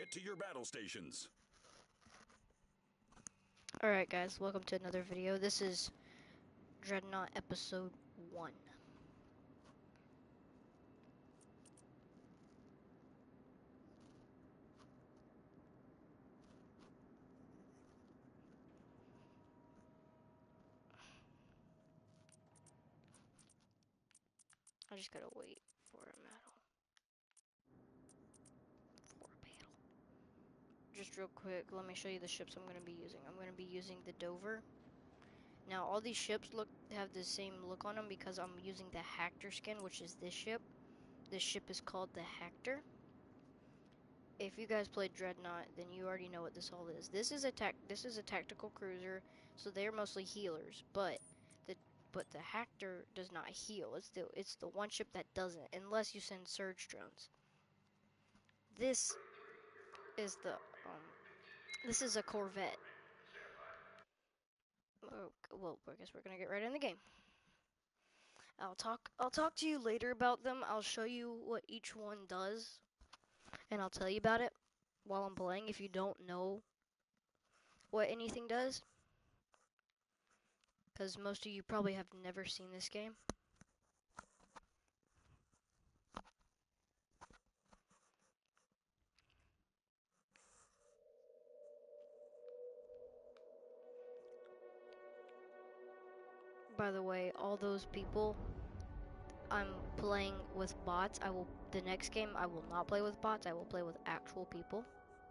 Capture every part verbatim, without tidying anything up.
Get to your battle stations. Alright guys, welcome to another video. This is Dreadnought Episode one. I just gotta wait for a battle. For a battle. Just real quick, let me show you the ships I'm gonna be using. I'm gonna be using the Dover. Now all these ships look have the same look on them because I'm using the Hactor skin, which is this ship. This ship is called the Hactor. If you guys played Dreadnought, then you already know what this all is. This is a tac this is a tactical cruiser, so they're mostly healers, but the but the Hactor does not heal. It's the it's the one ship that doesn't, unless you send surge drones. This is the um this is a Corvette. Oh, well, I guess we're gonna get right in the game. I'll talk I'll talk to you later about them. I'll show you what each one does, and I'll tell you about it while I'm playing if you don't know what anything does. Because most of you probably have never seen this game. By the way, all those people, I'm playing with bots. I will, the next game, I will not play with bots. I will play with actual people.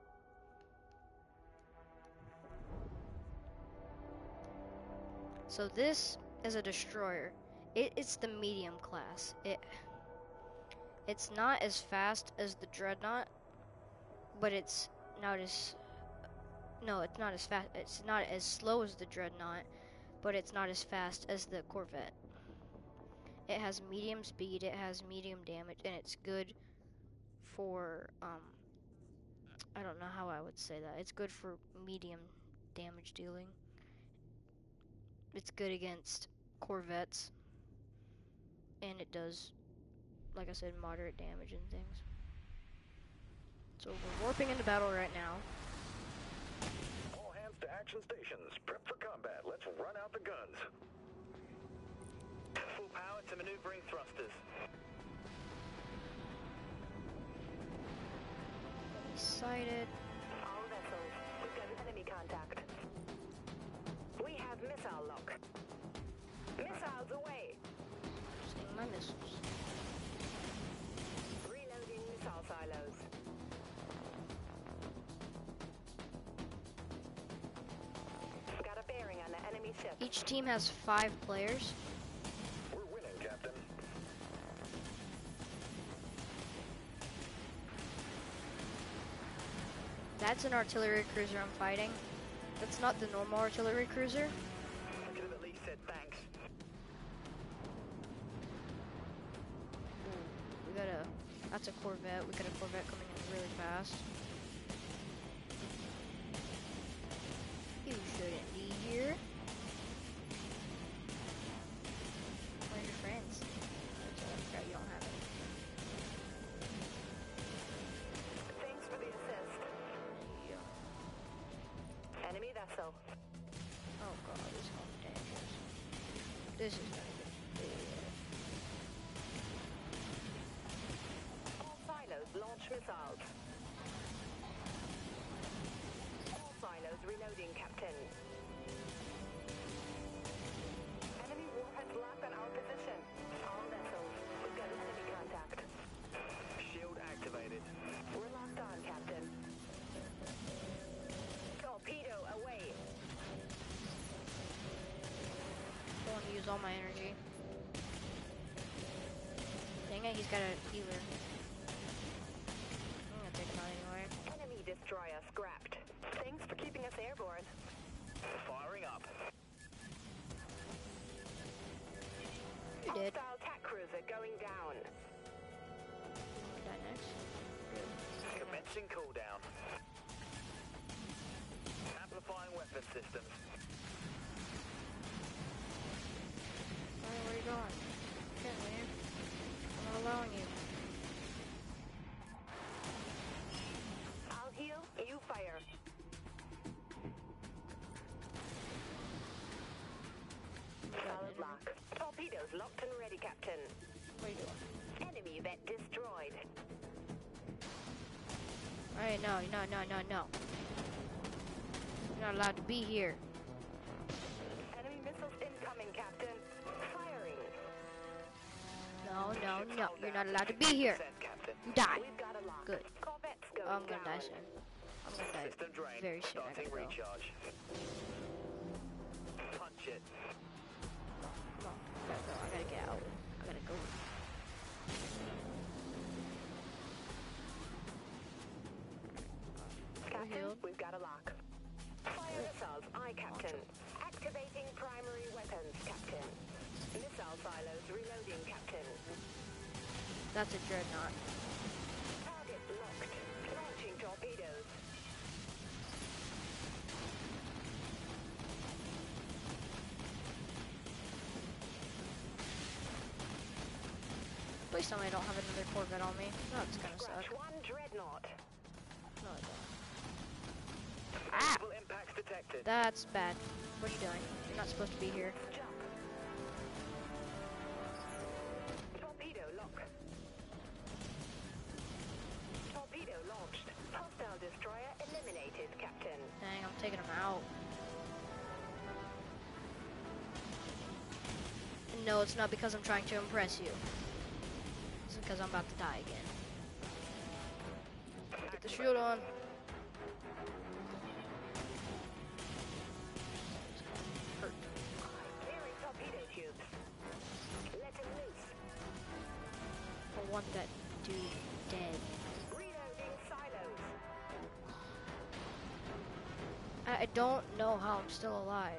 So this is a destroyer. It, it's the medium class. It, it's not as fast as the Dreadnought, but it's not as, no, it's not as fast. It's not as slow as the Dreadnought, but it's not as fast as the Corvette. It has medium speed, it has medium damage, and it's good for, um, I don't know how I would say that. It's good for medium damage dealing. It's good against Corvettes, and it does, like I said, moderate damage and things. So we're warping into battle right now. All hands to action stations. Prep for combat. Let's run out the guns. Full power to maneuvering thrusters. Sighted. All vessels, we've got enemy contact. We have missile lock. Missiles away. Using my missiles. Reloading missile silos. Got a bearing on the enemy ship. Each team has five players. We're winning, Captain. That's an artillery cruiser I'm fighting. That's not the normal artillery cruiser. I could have at least said thanks. Ooh, we got a, that's a Corvette. We got a Corvette coming in really fast. You shouldn't be here. Where's your friends? I forgot you don't have any. Thanks for the assist. Yeah. Enemy vessel. Oh god, this is gonna be dangerous. This is gonna be bad. All silos launch missiles. All silos reloading, Captain. Enemy warheads locked on our position. All vessels, we've got enemy contact. Shield activated. We're locked on, Captain. Torpedo away. Don't want to use all my energy. Dang it, he's got a healer. I'm gonna take him out anyway. Enemy destroyer scrapped. Thanks for keeping us airborne. Firing up. You did. Hostile attack cruiser going down. That next. Good. Commencing cooldown. Amplifying weapon systems. Where, where are you going? You can't leave. I'm not allowing you. I'll heal Captain. What are you doing? Enemy vet destroyed. Alright, no, no, no, no, no. You're not allowed to be here. Enemy missiles incoming, Captain. Firing. No, no, Ship's no. hull You're down not allowed to be sixty here. percent, Captain. You die. We've got a lock. Good. Corvette's going Oh, I'm gonna down. die soon. I'm gonna die System drained. very soon. I Starting gotta go. recharge. Punch it. Come on, I gotta go. I gotta get out. I gotta go. Captain, healed. we've got a lock. Fire missiles, aye, Captain. Activating primary weapons, Captain. Missile silos reloading, Captain. That's a dreadnought. Target locked. Launching torpedoes. Please tell me I don't have another Corvette on me. That's gonna Scratch suck. one dreadnought. No, I don't. Ah! Multiple impacts detected. That's bad. What are you doing? You're not supposed to be here. Jump. Torpedo lock. Torpedo launched. Hostile destroyer eliminated, Captain. Dang, I'm taking him out. And no, it's not because I'm trying to impress you. It's because I'm about to die again. Get the shield on. Hurt. Clearing torpedo tubes. Let him loose. I want that dude dead. Reloading silos. I, I don't know how I'm still alive.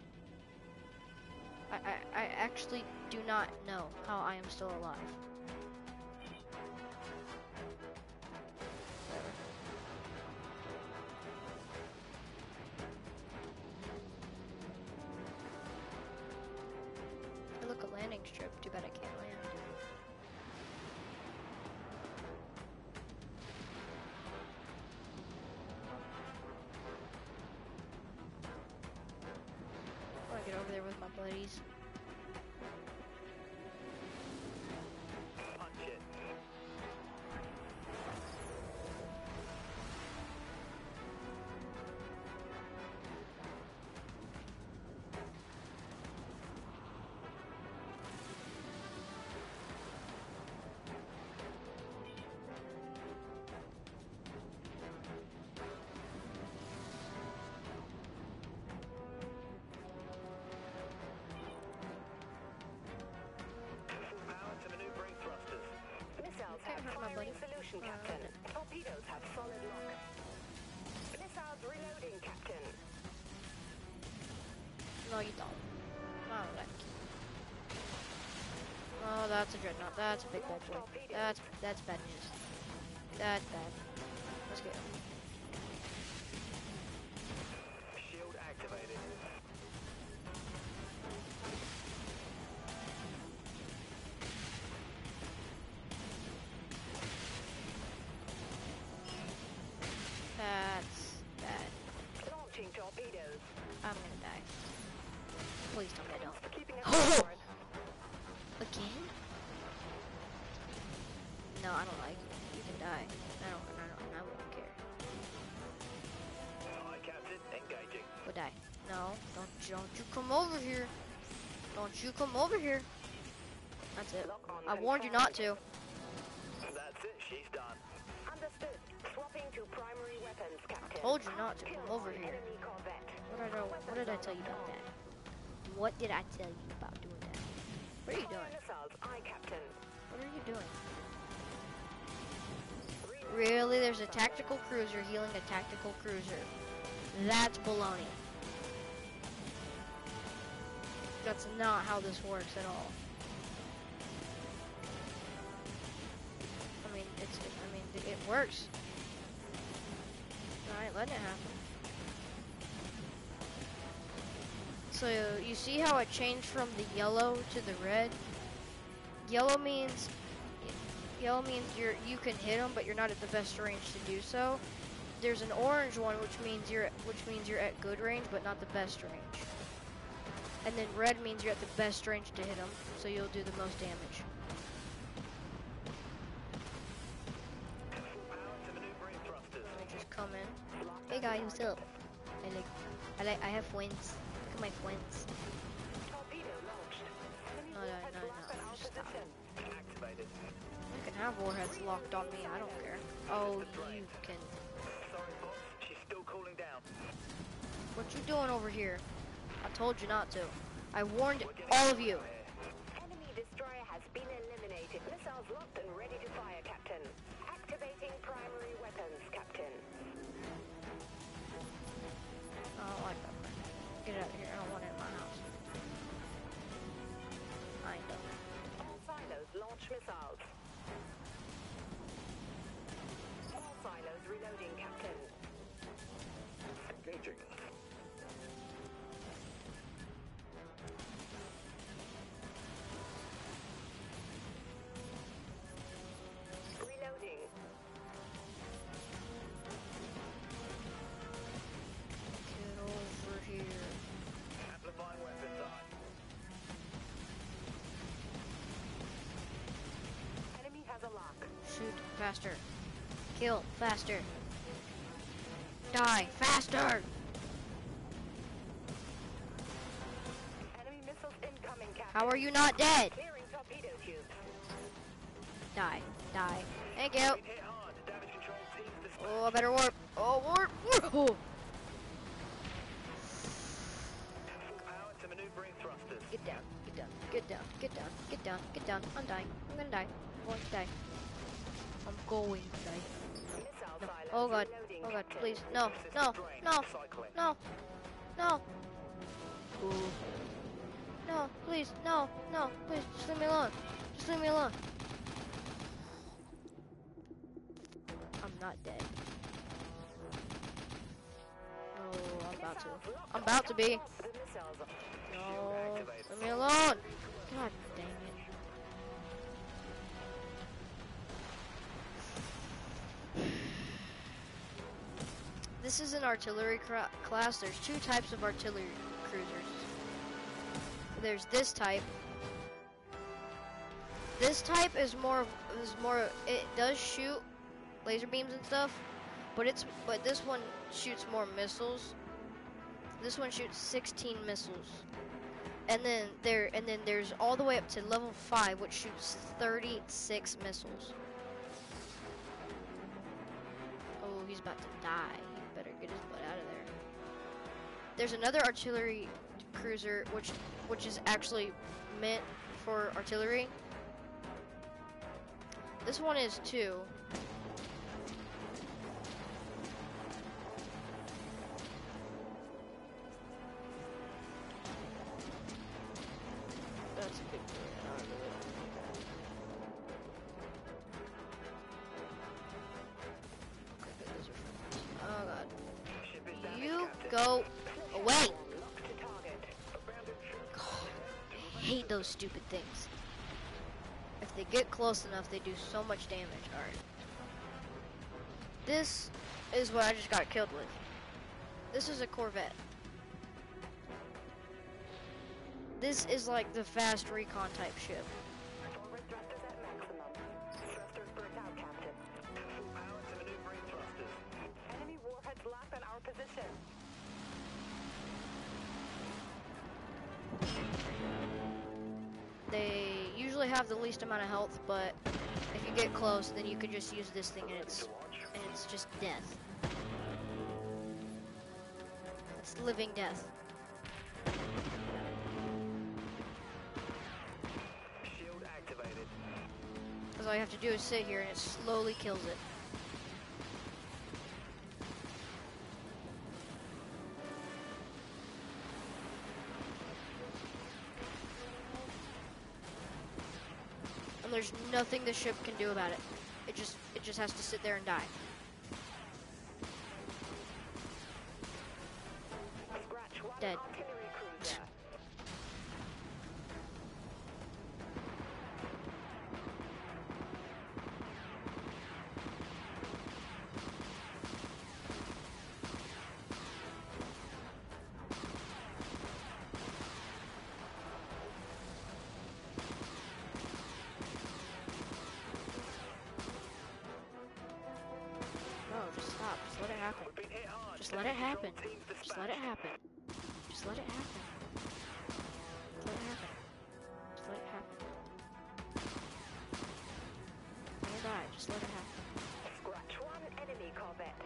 I, I, I actually do not know how I am still alive. Whatever. Hey, look, a landing strip. Too bad I can't land. I want to get over there with my buddies. Punch it. Full power to maneuvering thrusters. Missiles Can't have hurt my firing buddy. solution, Uh, Captain. Torpedoes have solid lock. Missiles reloading, Captain. No, you don't. I don't like you. Oh, that's a dreadnought. That's a big bad boy. That's that's bad news. That's bad. Let's go. Shield activated. That's bad. Launching torpedoes. I'm gonna die. Please tell me I don't. Keeping us Oh! forward. Again? No, I don't like you. You can die. I don't. I don't. I won't care. Aye, Captain. Engaging. Go die. No, don't. Don't you come over here. Don't you come over here. That's it. Lock on I warned you not to. That's it. She's done. Understood. Swapping to primary weapons, Captain. Told you not to Kill come over on here. enemy corvette. What did I, what did I tell you about that? What did I tell you about doing that? What are you Fire doing? missiles, aye, Captain. What are you doing? Reloading Really? There's a silos. tactical cruiser healing a tactical cruiser. That's baloney. That's not how this works at all. I mean, it's. It, I mean, it, it works. All right, letting it happen. So you see how it changed from the yellow to the red? Yellow means yellow means you're you can hit them, but you're not at the best range to do so. There's an orange one, which means you're which means you're at good range, but not the best range. And then red means you're at the best range to hit them, so you'll do the most damage. Power to maneuvering thrusters. Let me just come in. Hey guys, what's up? I like, I like, I have friends. Look at my friends. Torpedo launched. Enemy No, no, warheads no, locked no, at our stop. position. Activated. You can have warheads locked on me. I don't care. Oh, you can. Sorry, boss. She's still cooling down. What you doing over here? I told you not to. I warned all of you. Enemy destroyer has been eliminated. Missiles locked and ready to fire, Captain. Activating primary weapons, Captain. I don't like that. Get out of here. I don't want it in my house. I ain't done. All silos launch missiles. All silos reloading, Captain. Engaging. Reloading. Get over here. Amplifying weapons on. Enemy has a lock. Shoot faster. Kill faster. Die faster. Enemy missiles incoming, Captain. How are you not dead? Clearing torpedo tubes. Die. Die. Thank you. Hit hard. Damage control teams dispatched. Oh, I better warp. Oh, warp. Whoa. Full power to maneuvering thrusters. Get down. Get down. Get down. Get down. Get down. Get down. I'm dying. I'm gonna die. I'm going to die. I'm going to die. Missile No. silos Oh god. reloading, Oh god. Captain. Please. No. No. No. Cycling. No. No. Ooh. No. Please. No. No. Please. Just leave me alone. Just leave me alone. I'm not dead. No. I'm about to. I'm about to be. The missiles are No. Leave me alone. God dang it. This is an artillery cra- class. There's two types of artillery cruisers. There's this type. This type is more is more. It does shoot laser beams and stuff, but it's but this one shoots more missiles. This one shoots sixteen missiles, and then there and then there's all the way up to level five, which shoots thirty-six missiles. Oh, he's about to die. He better get his butt out of there. There's another artillery cruiser, which which is actually meant for artillery. This one is too. That's a good one. Oh god. Ship is damaged, You Captain. go away! locked to target. God, I hate those stupid things. If they get close enough, they do so much damage. Alright. This is what I just got killed with. This is a Corvette. This is like the fast recon type ship. Forward thrusters at maximum. Thrusters burnt out, Captain. Full power to maneuvering thrusters. Enemy warheads locked on our position. They usually have the least amount of health, but if you get close, then you can just use this thing and it's and it's just death. It's living death. Shield activated. Because all you have to do is sit here and it slowly kills it. And there's nothing the ship can do about it. It just it just has to sit there and die. Scratch one Dead. artillery cruiser. Just let it happen. Just let it happen. Just let it happen. Just let it happen. Just let it happen. Let it die. Just let it happen. Scratch one enemy corvette.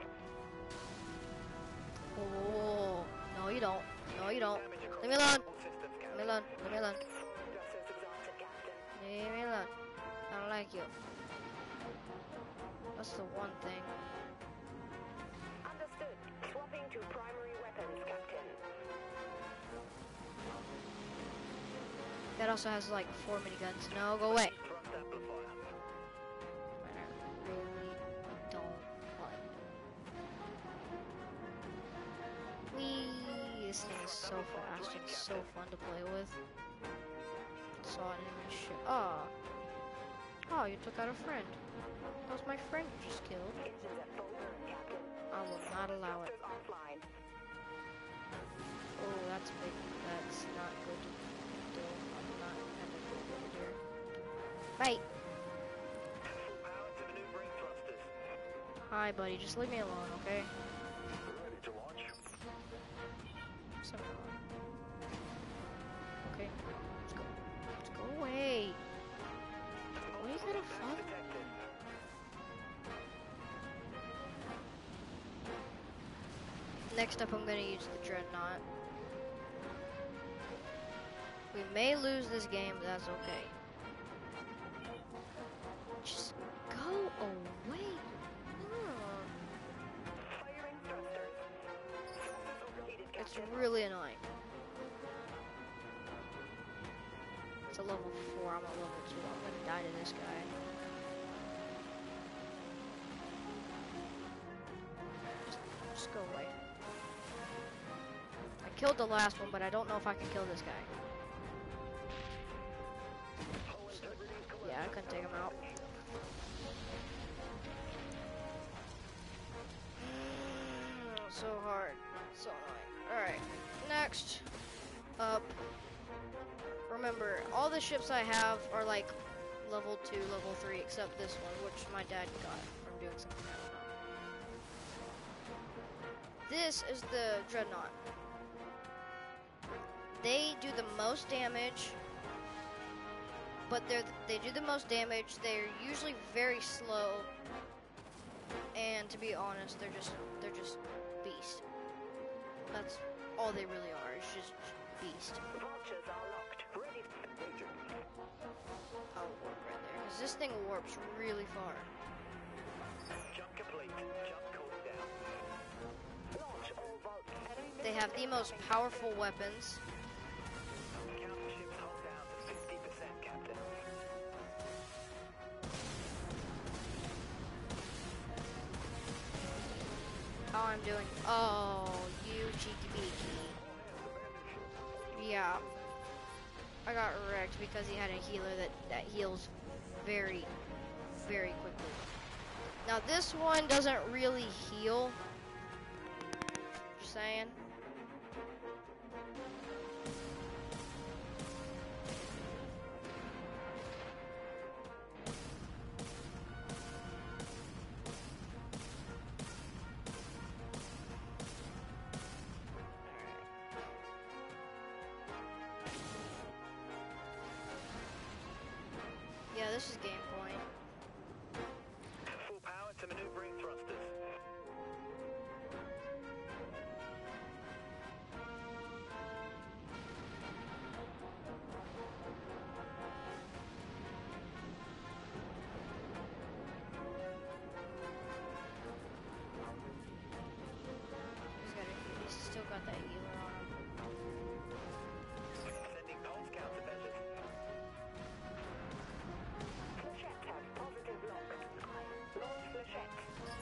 Oh, no you don't. No you don't. Leave me alone. Leave me alone. Leave me alone. Thrusters exhausted, Captain. Leave me alone. I don't like you. That's the one thing. Understood. Swapping to primary weapons, Captain. That also has like four miniguns. No, go away. Thrust amplifier. I really don't like. Whee! This thing is so fast and so fun to play with. Saw an enemy ship. Oh. Oh, you took out a friend. That was my friend you just killed. Engines at full burn, Captain. I will not allow it. Thrusters offline. Oh, that's big. That's not good to do. I'm not gonna do it here. Bye. Full power to maneuvering thrusters. Hi, buddy. Just leave me alone, okay? Ready to launch. So, okay. Let's go. Let's go away. What are you gonna fuck? Detected. Next up, I'm gonna use the Dreadnought. We may lose this game, but that's okay. Just go away. Ugh. Firing thrusters. Thrusters overheated, It's Captain. really annoying. It's a level four, I'm a level two. I'm gonna die to this guy. Just, just go away. I killed the last one, but I don't know if I can kill this guy. So, yeah, I couldn't take him out. Mm, so hard. So annoying. Alright, next up. Remember, all the ships I have are like level two, level three, except this one, which my dad got from doing something I don't know. This is the Dreadnought. They do the most damage, but they're they do the most damage. They're usually very slow, and to be honest, they're just they're just beast. That's all they really are. It's just beast. Vultures are locked. Ready. I'll warp right there, because this thing warps really far. Jump complete. Jump cooling down. Launch all vaults. Enemy They have the most powerful weapons. Counter ships hull down to fifty percent, Captain. How I'm doing? Oh, you cheeky beaky. Yeah. I got wrecked because he had a healer that, that heals very, very quickly. Now this one doesn't really heal. Just saying. Yeah, this is game point. Full power to maneuvering thrusters. He's got a, he's still got that healer on him. Sending pulse countermeasures. Flechette has positive lock. Launch flechette.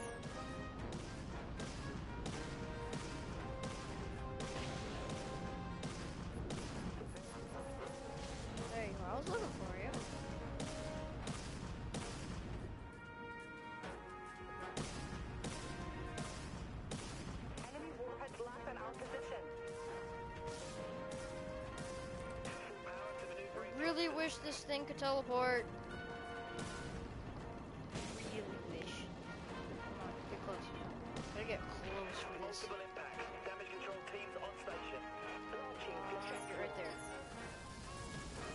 There you go. I was looking for you. Enemy warheads land in our position. Full power to maneuvering Really wish this thing could teleport. Really wish. Come on, get close. Gotta get close for this. multiple impacts.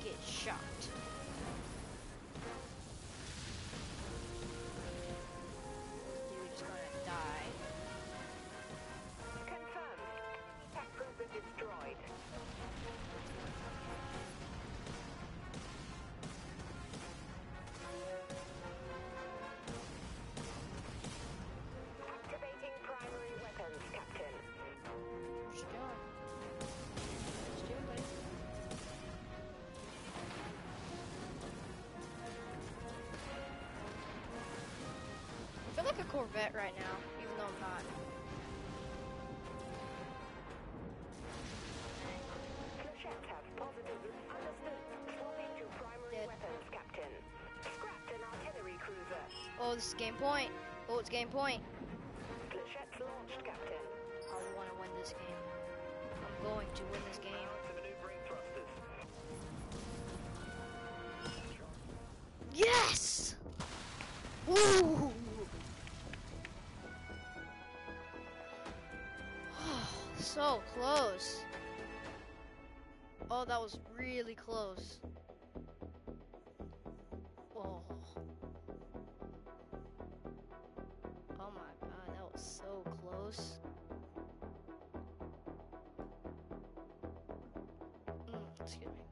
get shot. Dude is gonna die. Confirmed. Attack cruiser destroyed. Activating primary weapons, Captain. What you doing? What you doing, buddy? I feel like a Corvette right now, even though I'm not. Flechettes have positively understood. Swapping to primary Dead. weapons, Captain. Scrapped an artillery cruiser. Oh, this is game point. Oh, it's game point. Flechettes launched, Captain. I want to win this game. I'm going to win this game. Power to maneuvering thrusters. Yes! Woo! So close. Oh, that was really close. Oh. Oh my god, that was so close. Mm, excuse me.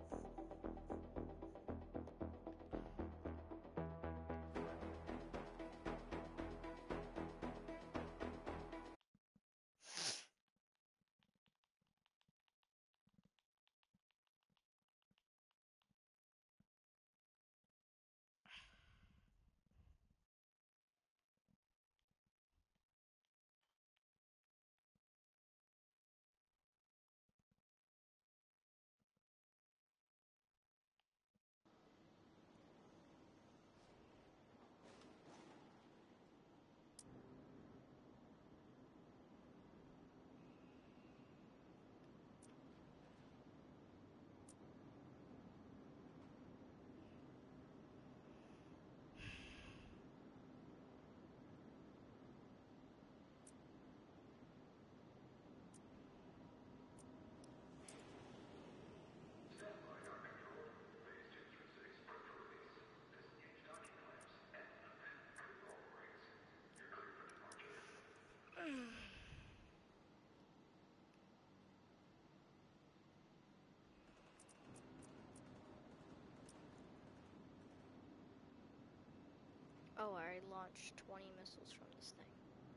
Oh, I already launched twenty missiles from this thing.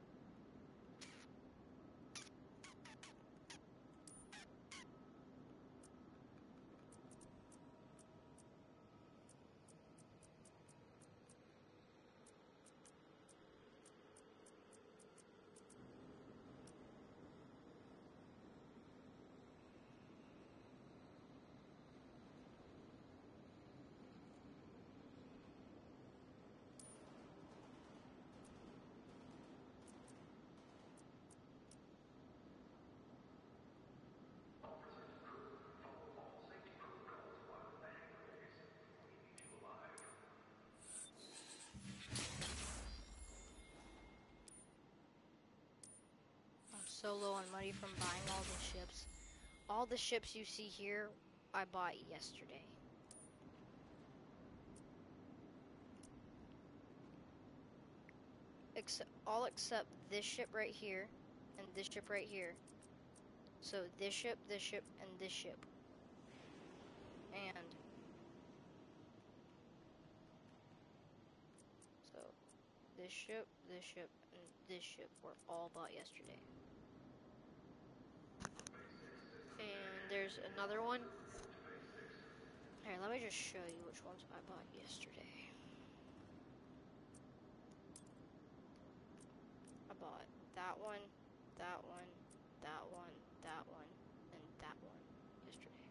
I'm so low on money from buying all the ships. All the ships you see here, I bought yesterday. Except, all except this ship right here, and this ship right here. So this ship, this ship, and this ship. And so this ship, this ship, and this ship were all bought yesterday. And there's another one. Here, let me just show you which ones I bought yesterday. I bought that one, that one, that one, that one, and that one yesterday.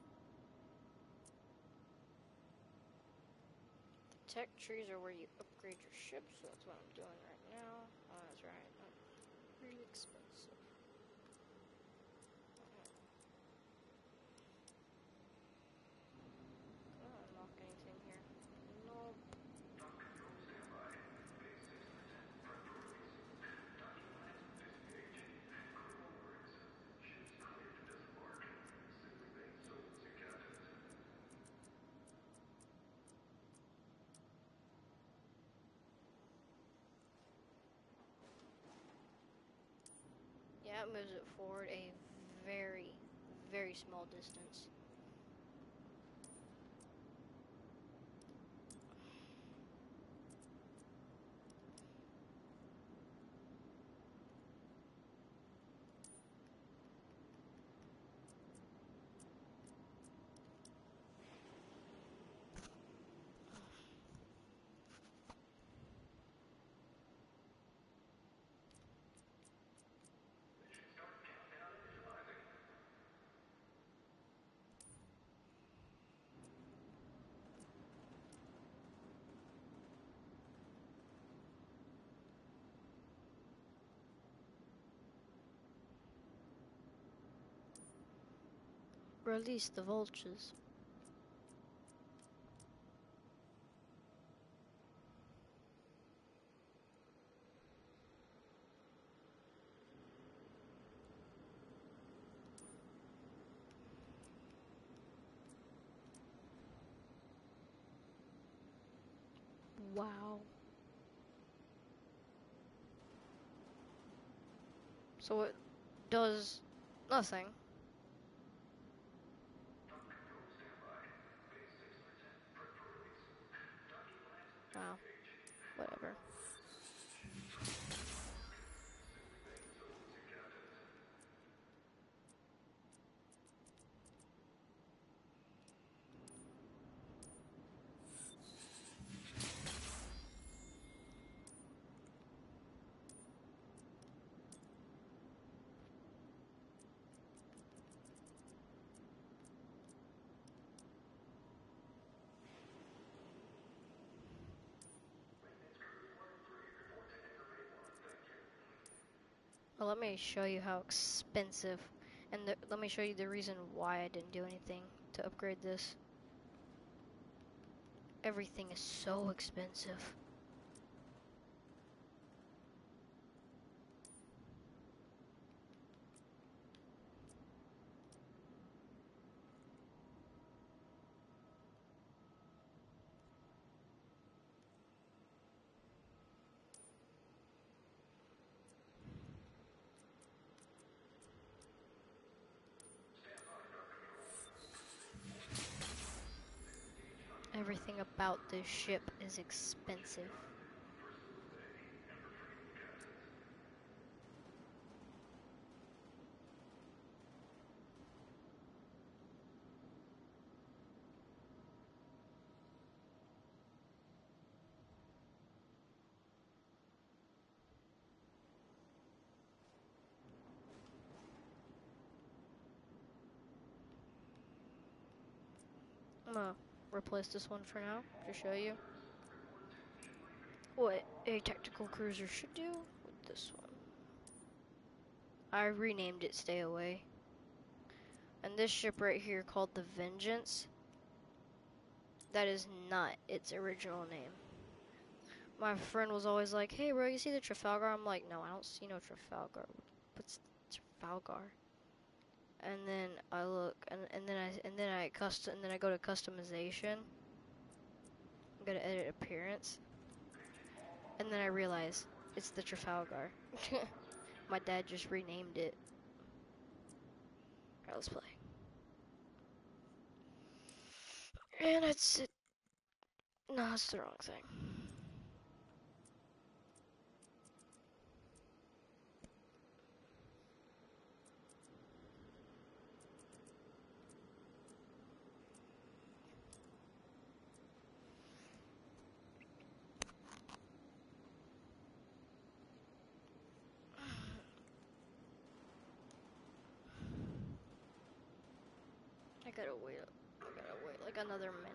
The tech trees are where you upgrade your ship, so that's what I'm doing right now. Oh, that's right. Not pretty expensive. Can I unlock anything here? No. that moves it forward a very, very small distance. Release the vultures. Wow. So it does nothing. Wow. Whatever. Well, let me show you how expensive, and the, let me show you the reason why I didn't do anything to upgrade this. Everything is so expensive. Everything about this ship is expensive. I'm gonna replace this one for now to show you what a tactical cruiser should do with this one. I renamed it Stay Away. And this ship right here called the Vengeance, that is not its original name. My friend was always like, hey bro, you see the Trafalgar? I'm like, no, I don't see no Trafalgar. What's Trafalgar? And then I look, and, and then I and then I custom, and then I go to customization. Go to edit appearance, and then I realize it's the Trafalgar. My dad just renamed it. Alright, let's play. And it's it. No, it's the wrong thing. I gotta wait. I gotta wait like another minute.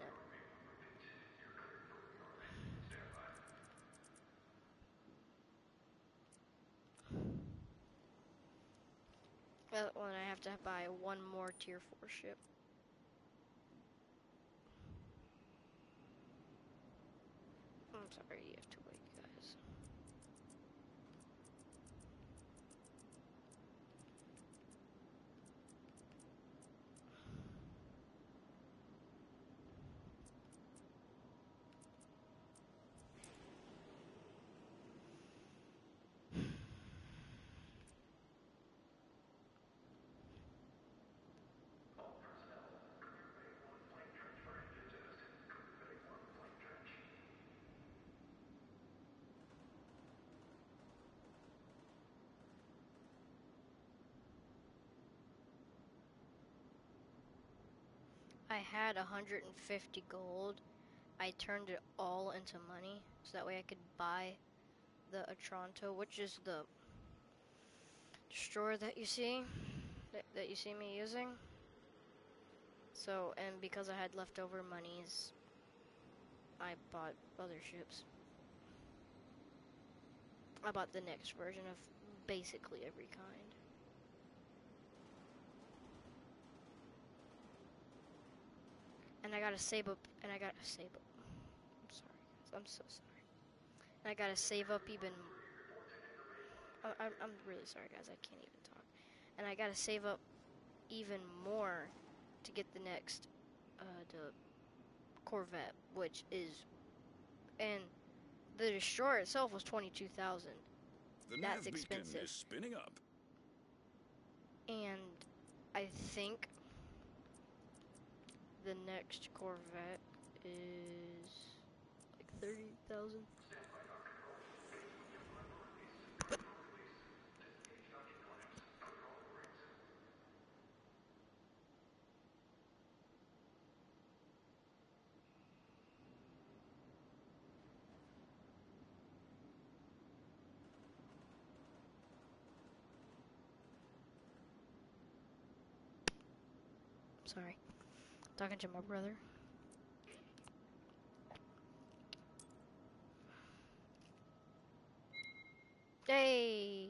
That one I have to buy one more tier four ship. I'm sorry, you have to wait, guys. had one hundred fifty gold. I turned it all into money, so that way I could buy the Otranto, which is the destroyer that you see, that, that you see me using. So, and because I had leftover monies, I bought other ships. I bought the next version of basically every kind. And I gotta save up, and I gotta save up. I'm sorry, guys. I'm so sorry. And I gotta save up even. I, I'm, I'm really sorry, guys. I can't even talk. And I gotta save up even more to get the next, uh, the Corvette, which is, and the destroyer itself was twenty-two thousand. The That's nav beacon expensive. is spinning up. And I think the next Corvette is like thirty thousand. Sorry, talking to my brother. Hey!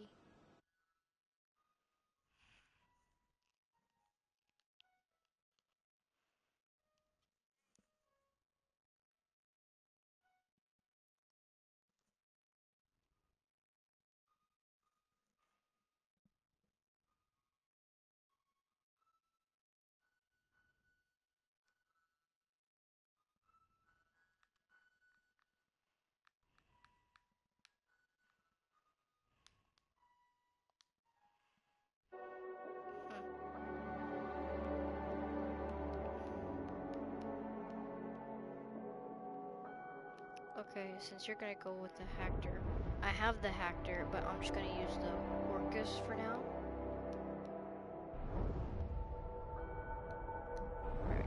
Okay, since you're gonna go with the Hector, I have the Hector, but I'm just gonna use the Orcus for now. Right.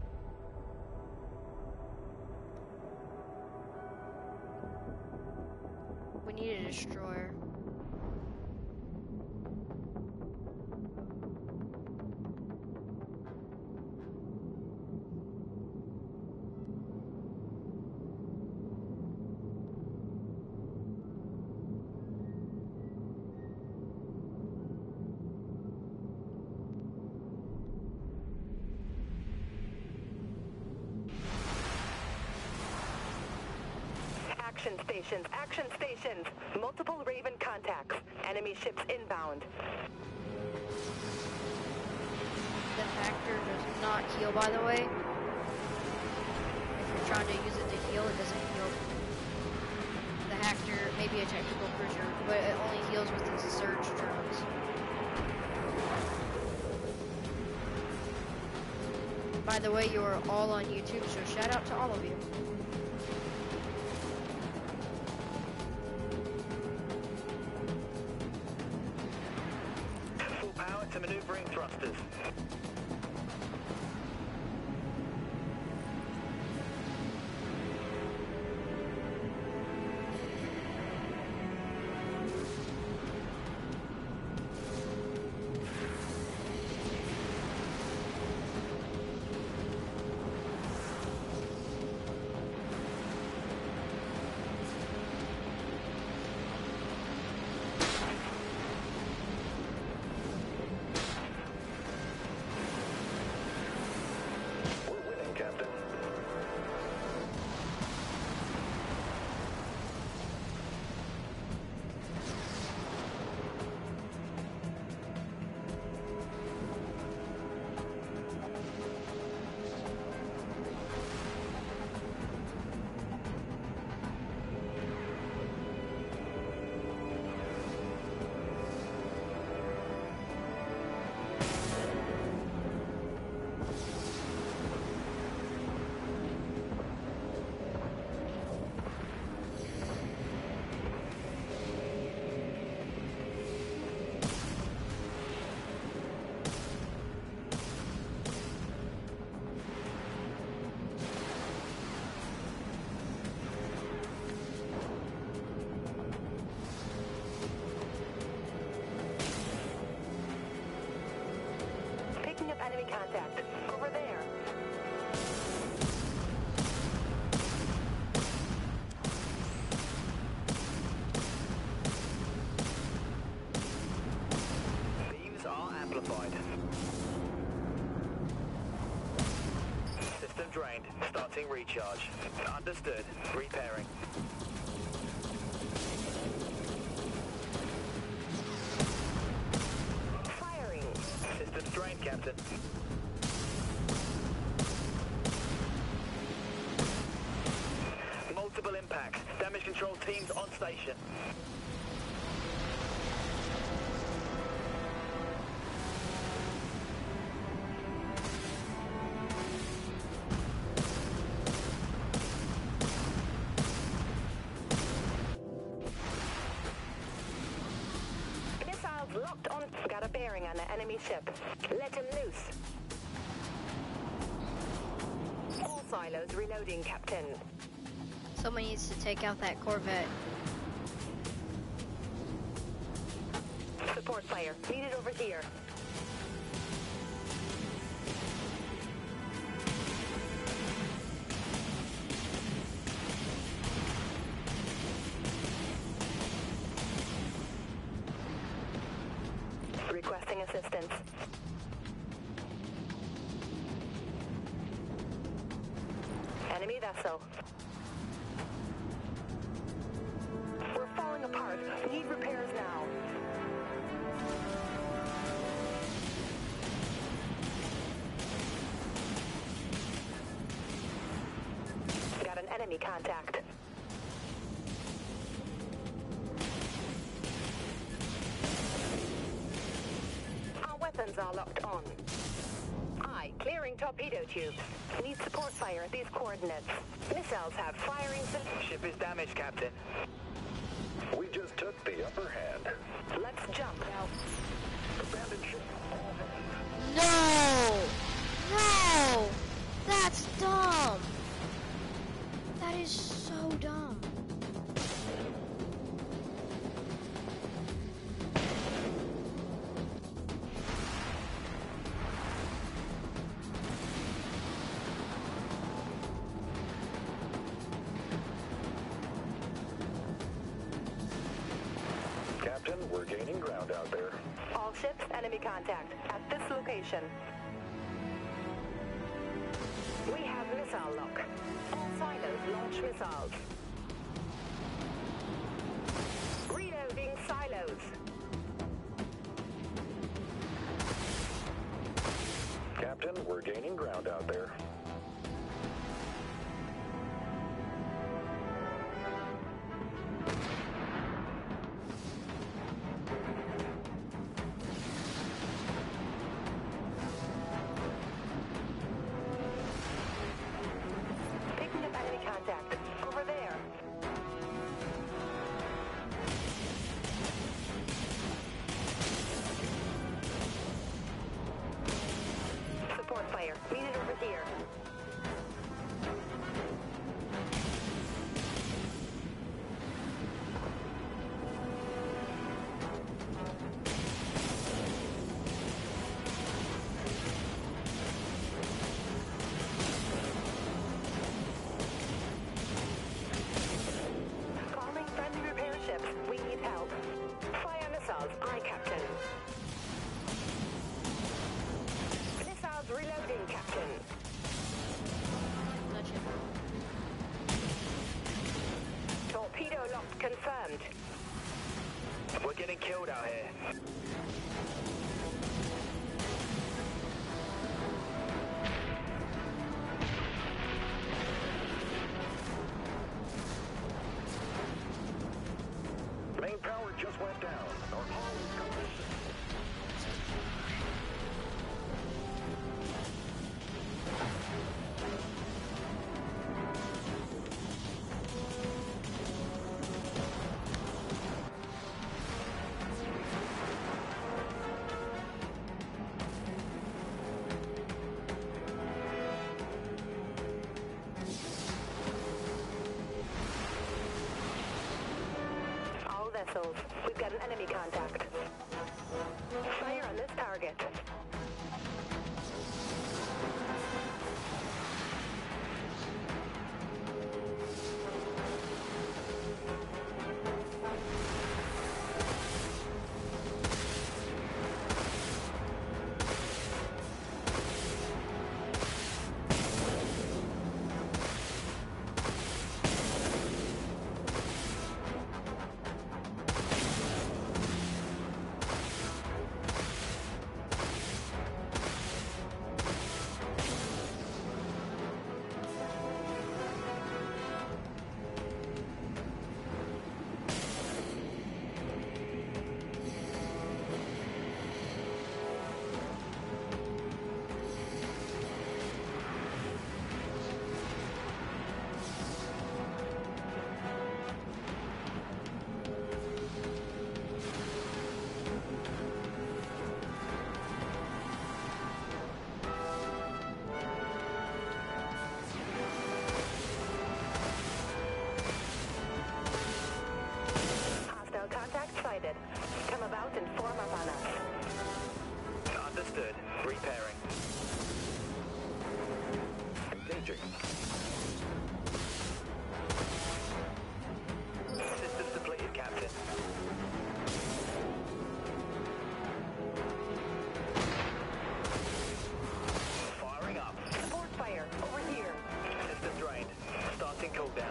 We need a destroyer. Action stations, action stations. Multiple Raven contacts. Enemy ships inbound. The Hector does not heal, by the way. If you're trying to use it to heal, it doesn't heal. The Hector may be a technical cruiser, but it only heals with its surge drones. By the way, you are all on YouTube, so shout out to all of you. Full power to maneuvering thrusters. contact. Over there. Beams are amplified. System drained. Starting recharge. Understood. Repairing. Firing. Systems drained, Captain. Multiple impacts. Damage control teams on station. Missiles locked on. Got a bearing on the enemy ship. Let him loose. All silos reloading, Captain. Someone needs to take out that Corvette. Support fire. Needed over here. Requesting assistance. Enemy vessel. We're falling apart. Need repairs now. Got an enemy contact. Our weapons are locked on. I clearing torpedo tubes. Need support fire at these coordinates. Missiles have firing systems. Ship is damaged, Captain. We just took the upper hand. Let's jump. Abandoned ship. All hands. No! No! That's dumb! That is so dumb. Captain, we're gaining ground out there. All ships, enemy contact at this location. We have missile lock. All silos launch missiles. Reloading silos. Captain, we're gaining ground out there. Picking up enemy contact. Over there. Support fire. Needed over here. Calling friendly repair ships. We need help. Fire missiles. Aye, Captain. Missiles reloading, Captain. Touch it. Torpedo locked confirmed. We're getting killed out here. Main power just went down. Our hull is going. All vessels. We've got an enemy contact. Fire on this target.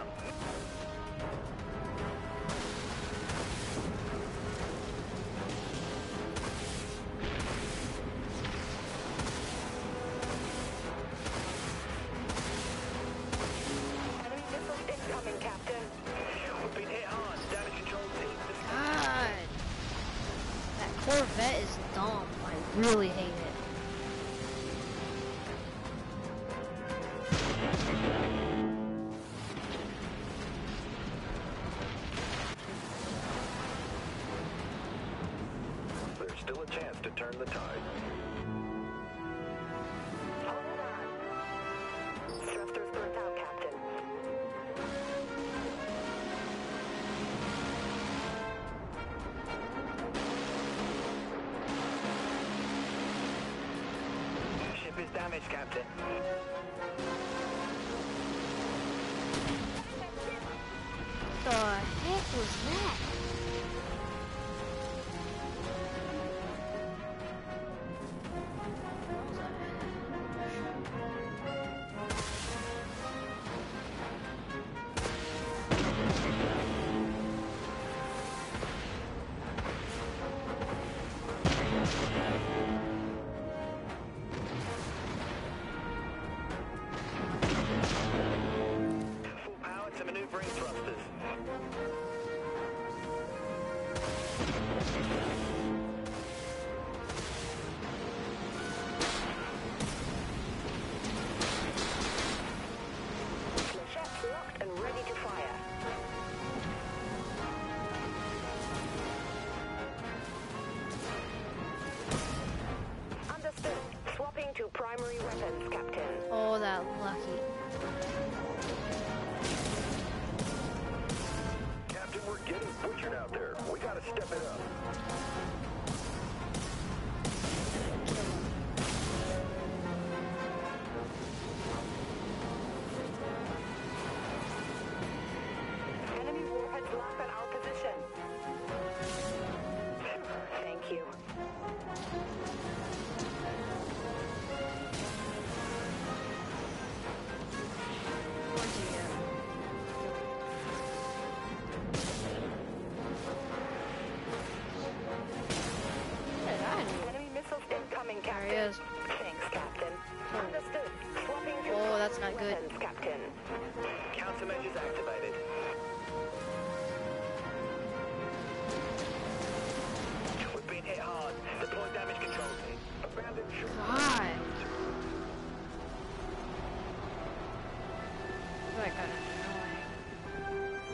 out. Enemy missiles incoming, Captain. We've been hit hard. Damage control team. God. That Corvette is dumb. I really hate it. There's still a chance to turn the tide. Hold on. Thrusters burnt out, Captain. Ship is damaged, Captain. The heck was that? What was Full power to maneuvering thrusters. Flechettes locked and ready to fire. Understood. Swapping to primary weapons, Captain. Oh, that lucky. Captain, we're getting butchered out there. We gotta step it up. Enemy warheads locked at our position. Thank you. What'd you get? What did I do? Enemy missiles incoming, There Captain. he is. Thanks, Captain. Understood. Swapping to Oh, that's not good. weapons, Captain. Countermeasures activated. We've been hit hard. Deploy damage control team. Abandon ship. God. That got annoying.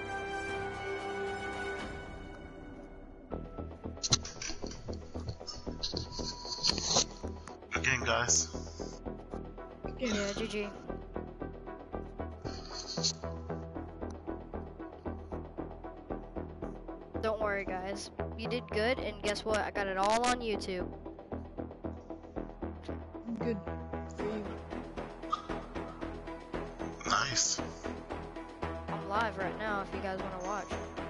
Again, guys. Yeah, G G. Don't worry, guys. You did good, and guess what? I got it all on YouTube. Good for you. Nice. I'm live right now if you guys want to watch.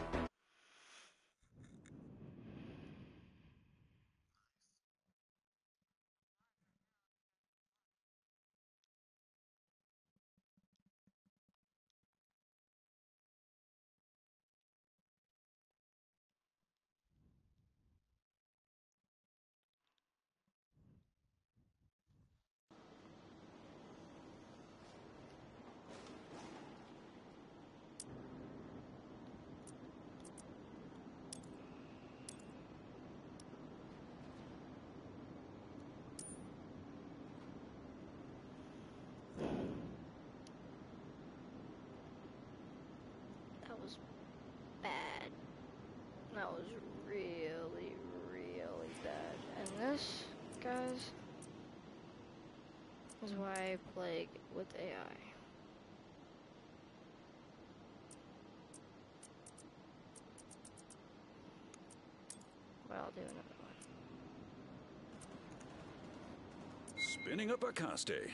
That was bad. That was really, really bad. And this, guys, is why I play with A I. But I'll do another one. Spinning up a Caste.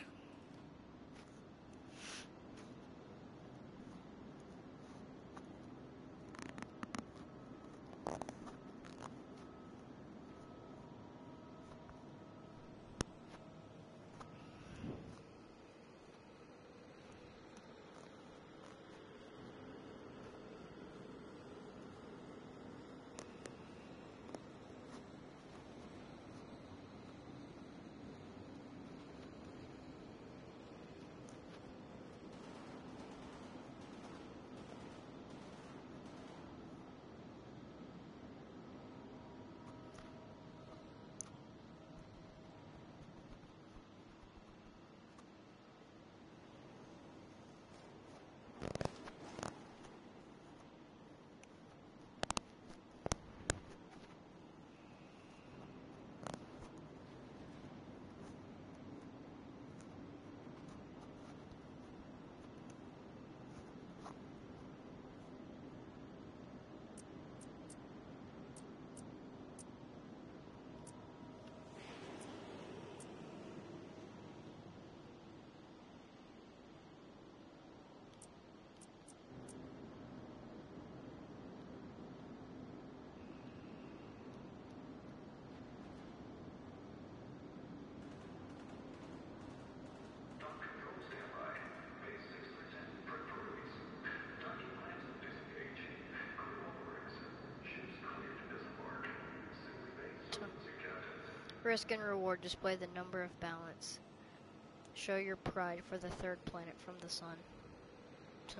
Risk and reward display the number of balance. Show your pride for the third planet from the sun. T-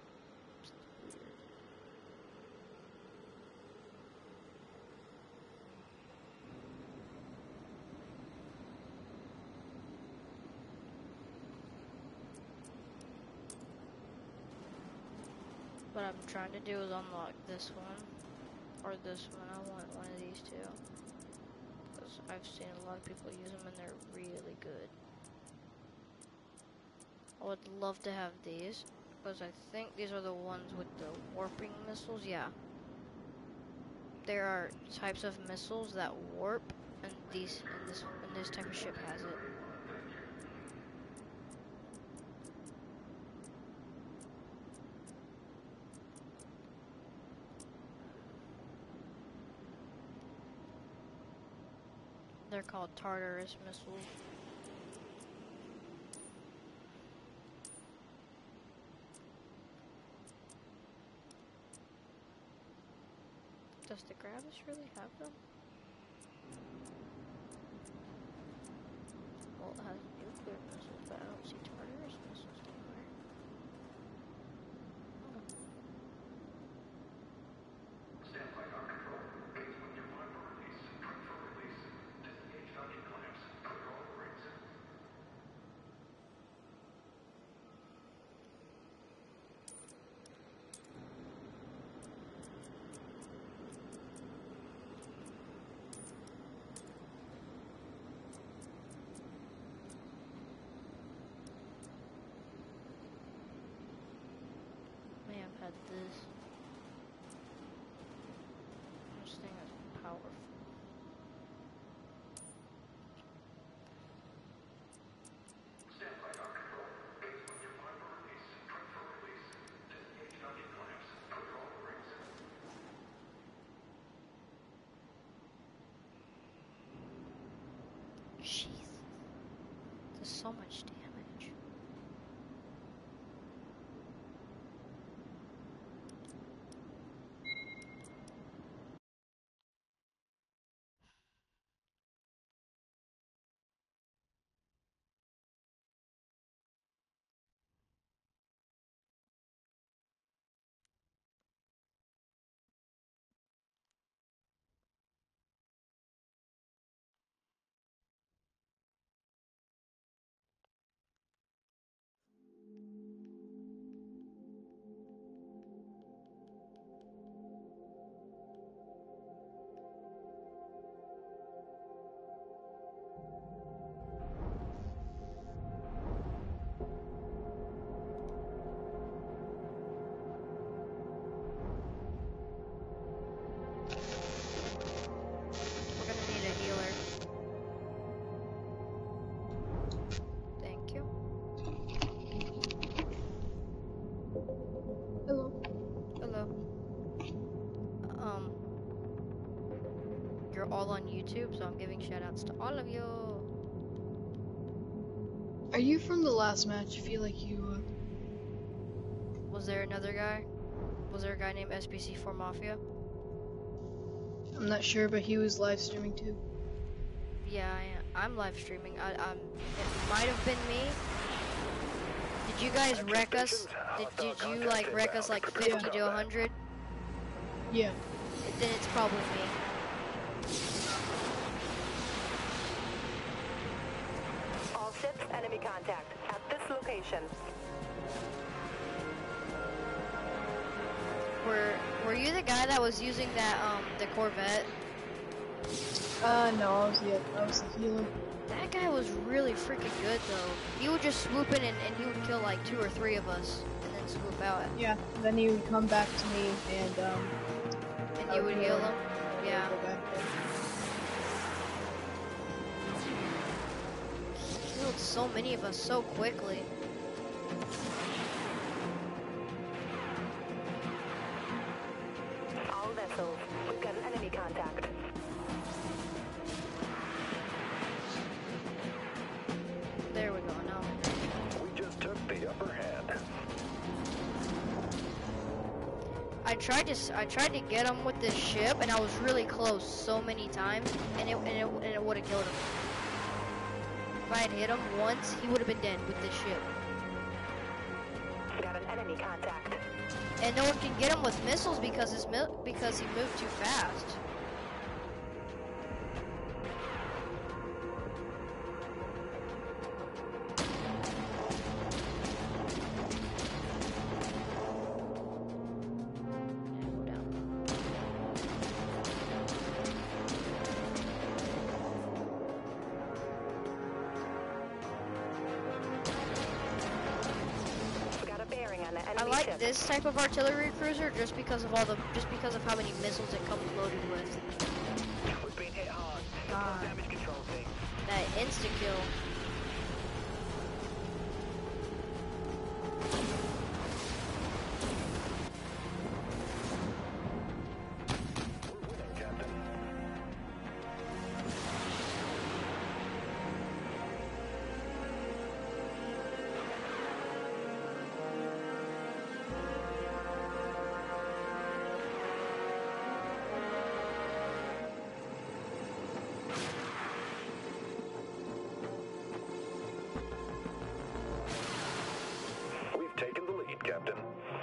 What I'm trying to do is unlock this one, or this one. I want one of these two, because I've seen a lot of people use them and they're really good. I would love to have these, because I think these are the ones with the warping missiles. Yeah. There are types of missiles that warp, and these and this and this type of ship has it. They're called Tartarus missiles. Does the Gravis really have them? Well, it has nuclear missiles, but I don't see Tartarus missiles anywhere. Oh. Stand by, our control. Base when you're on for release. Prep for release. Disengage docking clamps. Clear all the rings. May have had this. This thing is powerful. Stand by, our control. Base when you're on for release. Prep for release. Disengage docking clamps. Clear all the rings. Jesus. There's so much damage. We're gonna need a healer. Thank you. Hello. Hello. Um, you're all on YouTube, so I'm giving shoutouts to all of you. Are you from the last match? I feel like you, uh... Was there another guy? Was there a guy named S B C four Mafia? I'm not sure, but he was live streaming too. Yeah, I am. I'm live streaming. I, um, it might have been me. Did you guys wreck us? Did, did you like wreck us like fifty to one hundred? Yeah. Then it's probably me. All ships, enemy contact at this location. Were Were you the guy that was using that um the Corvette? Uh, no, I was the, I was the healer. That guy was really freaking good though. He would just swoop in and, and he would kill like two or three of us and then swoop out. Yeah, then he would come back to me and, um... And I you would heal him? and Yeah. go back there. He killed so many of us so quickly. All vessels, we've got an enemy contact. There we go now. We just took the upper hand. I tried to s- I tried to get him with this ship, and I was really close so many times, and it and it, and it would have killed him. If I had hit him once, he would have been dead with this ship. Got an enemy contact. And no one can get him with missiles because his mi- because he moved too fast. Go down. Got a bearing on the enemy I like ship. this type of artillery cruiser just because of all the just because of how many missiles it comes loaded with. We've been hit hard. God. Report damage control team. That insta kill. Captain. We've taken the lead, Captain.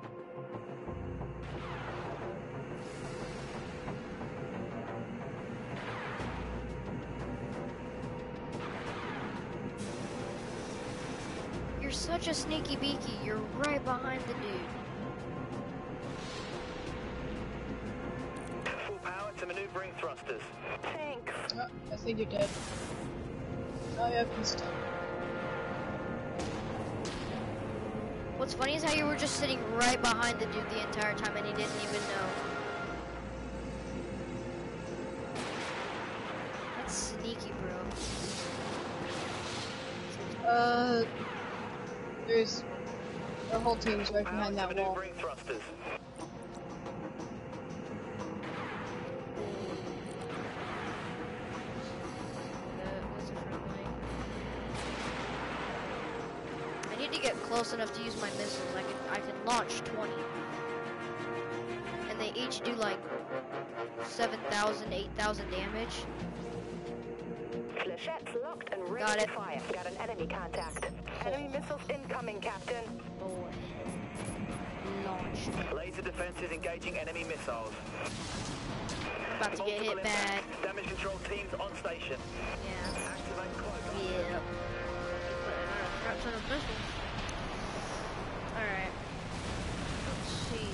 You're such a sneaky beaky. You're right behind the dude. Full power to maneuvering thrusters. Thanks. Oh, I think you're dead. Oh yeah, can stop. What's funny is how you were just sitting right behind the dude the entire time and he didn't even know. That's sneaky, bro. Uh, there's our whole team's right Power behind to that wall. maneuvering thrusters. Uh, what's it friendly? I need to get close enough to use my missiles. I can I can launch twenty. And they each do like seven thousand, eight thousand damage. Flechettes locked and ready Got to it. fire. Got an enemy contact. Enemy missiles incoming, Captain. Boy. Launched. Laser defenses engaging enemy missiles. About to get Multiple hit bad. impacts. Damage control teams on station. Yeah. Activate cloaker. Yep. Crap ton of missiles. Alright. Let's see.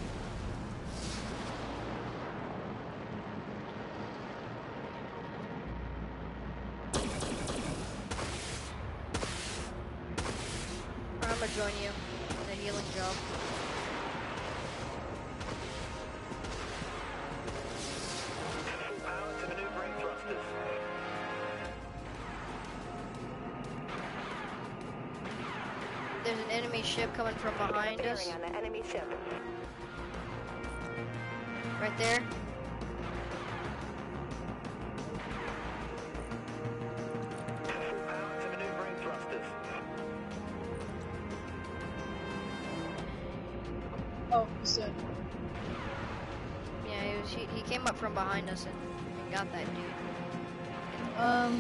I'm gonna join you in the healing job. Full power to maneuvering thrusters. There's an enemy ship coming from Got a behind us. bearing on the enemy ship. Right there. Full power to maneuvering thrusters. Oh, he's dead. Yeah, he, was, he, he came up from behind us and, and got that dude. Um.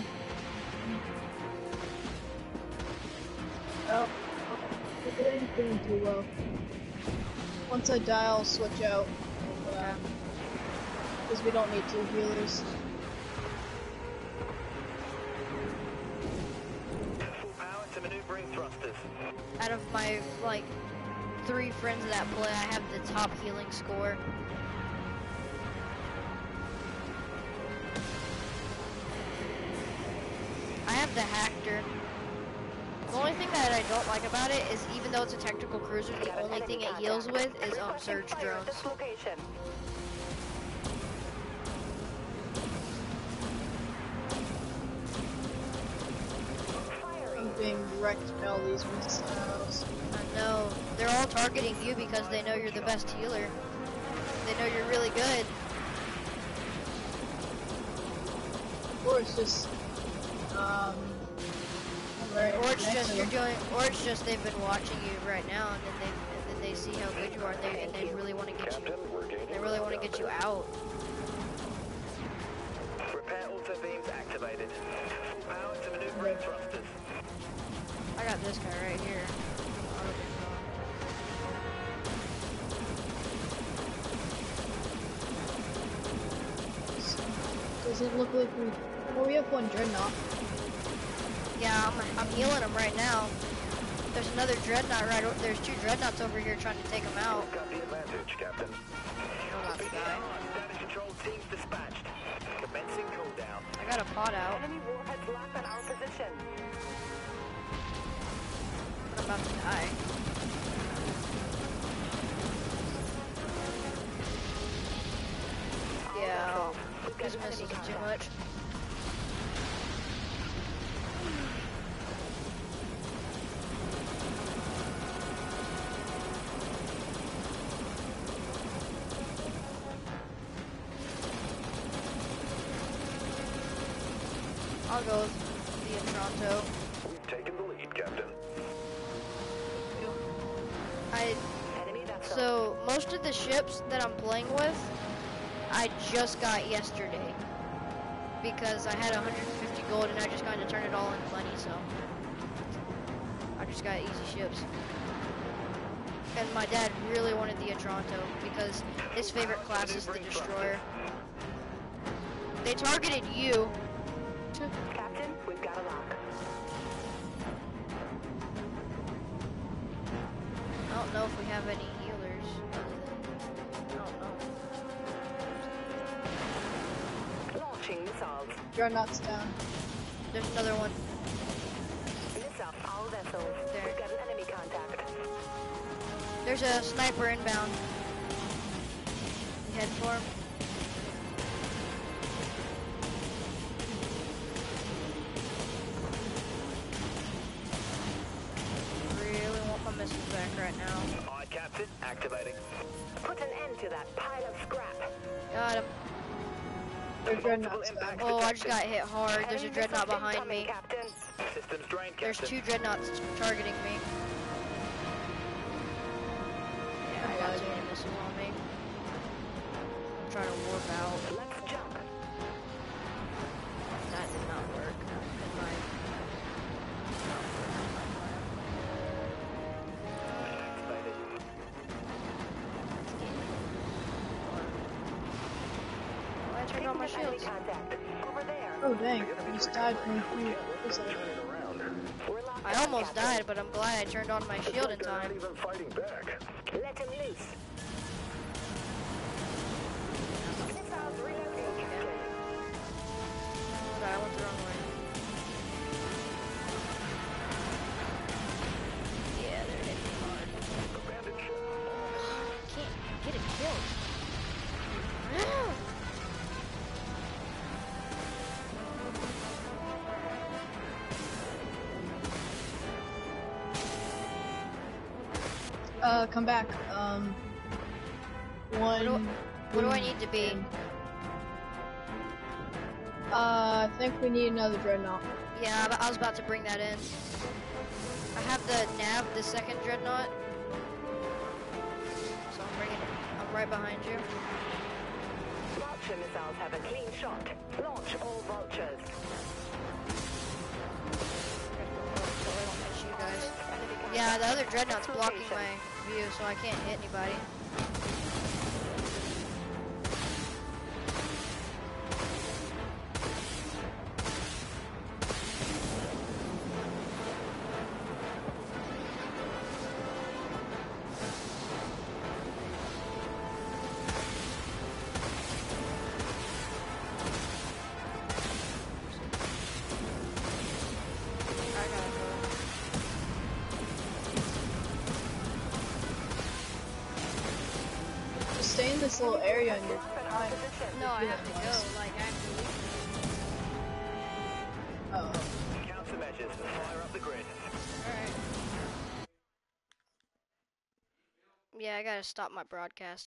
Oh, it ain't doing too well. Once I die, I'll switch out. Because we don't need two healers. Full power to maneuvering thrusters. Out of my, like, three friends that play, I have the top healing score. I have the Hactor. The only thing that I don't like about it is even though it's a tactical cruiser, the Got an only enemy thing it contact. heals with is um, Requesting surge fire at drones. this location. I'm being wrecked by all these missiles. I know. They're all targeting you because they know you're the best healer. They know you're really good. Or it's just, um, right Or it's next just to you're them. doing, or it's just they've been watching you right now, and then they, and then they see how good you are, and they and they really want to get you. Captain, we're gaining They really want to get you out. Repair auto beams activated. Full power to maneuvering thrusters. I got this guy right here. Does it look like we... Well, we have one dreadnought. Yeah, I'm, I'm healing him right now. There's another dreadnought right over, there's two dreadnoughts over here trying to take him out. We've got the advantage, Captain. I'm about to Speaking die. on, damage control teams dispatched. Commencing cooldown. I got a pot out, Enemy warheads locked on our position. but I'm about to die. Yeah, this misses too much. I'll go with the Toronto. We've taken the lead, Captain. I Enemy vessel. so most of the ships that I'm playing with, I just got yesterday because I had one hundred fifty gold and I just kind of turned it all into money. So I just got easy ships. And my dad really wanted the Toronto because his favorite class is the Destroyer. They targeted you. Captain, we've got a lock. I don't know if we have any healers. I don't know. Launching missiles. Dreadnought's down. There's another one. Missile all vessels. There. We've got an enemy contact. There's a sniper inbound. Head for him. Really want my missiles back right now. Aye, Captain. Activating. Put an end to that pile of scrap. Got him. Their dreadnought's down. impact Oh, I just got hit hard. There's a Enemy dreadnought missile behind incoming, me. Captain. Systems drained, There's Captain. two dreadnoughts targeting me. Yeah, I got too many missiles on me. I'm trying to warp out. Let's jump. That did not work. In my Activated. Oh, I turned on my Picking up enemy shields. contact. Over there. Oh dang, I just died from food. What was that? We're locked I on, almost Captain. died, but I'm glad I turned on my shield in time. Even fighting back. Let him loose. Missiles reloading, Captain. Okay, I went the wrong way. Yeah, they're hitting me hard. Abandoned ship. Can't get it killed. Uh, come back. Um, one. do- What do I need to be? Uh, I think we need another dreadnought. Yeah, I I was about to bring that in. I have the nav, the second dreadnought. So I'm bringing it. I'm right behind you. Vulture missiles have a clean shot. Launch all vultures. So I don't miss you guys. Yeah, the other dreadnought's blocking my view, so I can't hit anybody. I gotta go. Just stay in this little area and you're Locked on our fine. position. No, I have to go, like, actually. Oh. Countermeasures. Fire up the grid. Alright. Yeah, I gotta stop my broadcast.